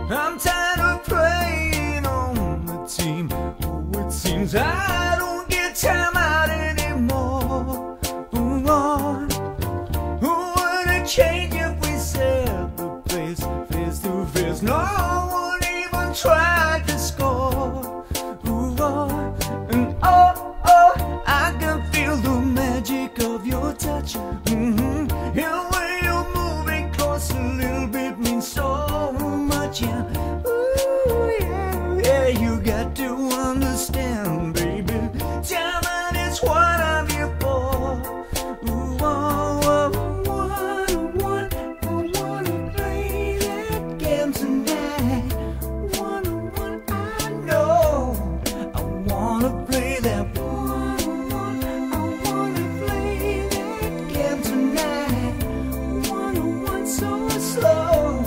I'm tired of playing on the team. Oh, it seems I don't get time out anymore. Who would it change if we set the pace face to face? No one even tried to score. And oh, I can feel the magic of your touch. And when you're moving close, a little bit means so much. Yeah, ooh, yeah, you got to understand, baby. Time is what I'm here for. Ooh, I wanna play that game tonight. I know I wanna play that. I wanna play that game tonight. So slow.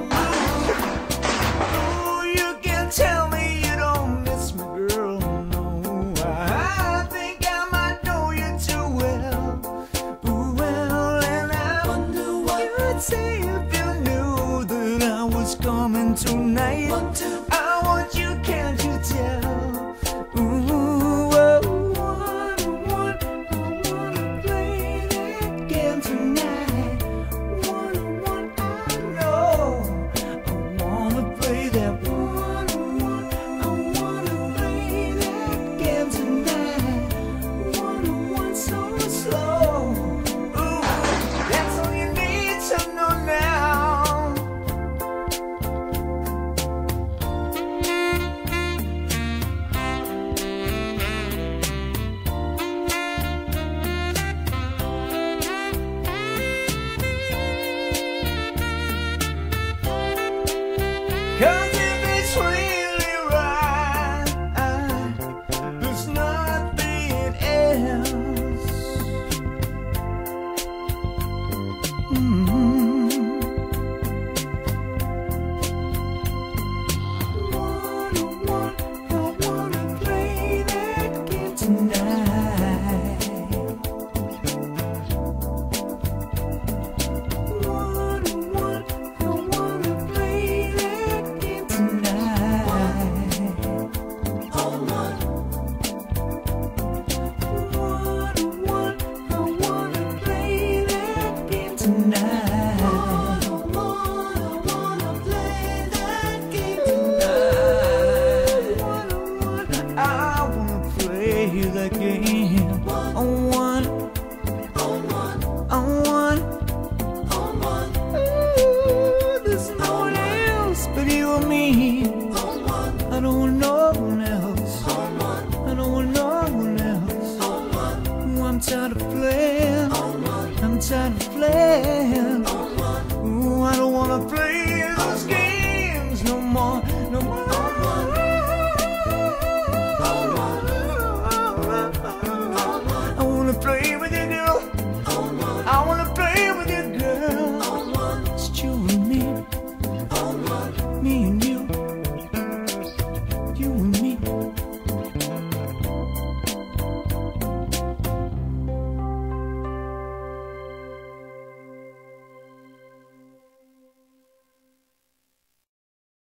Oh, you can tell me you don't miss me, girl. No, I think I might know you too well. Well, and I wonder what you'd say if you knew that I was coming tonight. I want you, can't you tell? Ooh, I wanna play that game tonight. Cause if it's really right, there's nothing else. I wanna play that game tonight. Tonight.